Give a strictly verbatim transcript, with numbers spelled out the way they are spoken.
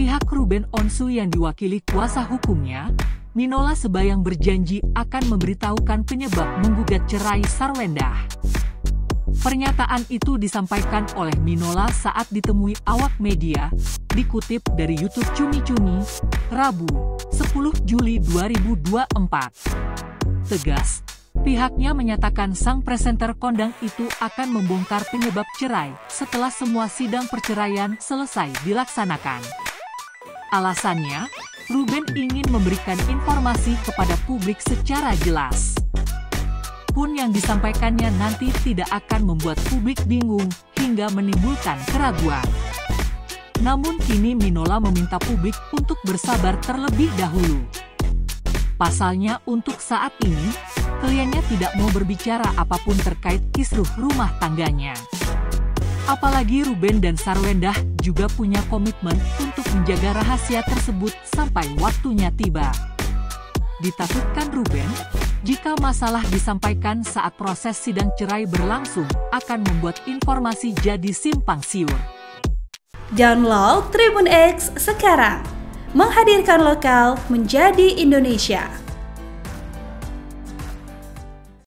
Pihak Ruben Onsu yang diwakili kuasa hukumnya, Minola Sebayang berjanji akan memberitahukan penyebab menggugat cerai Sarwendah. Pernyataan itu disampaikan oleh Minola saat ditemui awak media, dikutip dari YouTube Cumi Cumi, Rabu, sepuluh Juli dua ribu dua puluh empat. Tegas, pihaknya menyatakan sang presenter kondang itu akan membongkar penyebab cerai setelah semua sidang perceraian selesai dilaksanakan. Alasannya, Ruben ingin memberikan informasi kepada publik secara jelas. Pun yang disampaikannya nanti tidak akan membuat publik bingung hingga menimbulkan keraguan. Namun kini Minola meminta publik untuk bersabar terlebih dahulu. Pasalnya untuk saat ini, kliennya tidak mau berbicara apapun terkait kisruh rumah tangganya. Apalagi Ruben dan Sarwendah juga punya komitmen untuk menjaga rahasia tersebut sampai waktunya tiba. Ditakutkan Ruben, jika masalah disampaikan saat proses sidang cerai berlangsung, akan membuat informasi jadi simpang siur. Download Tribun X sekarang, menghadirkan lokal menjadi Indonesia.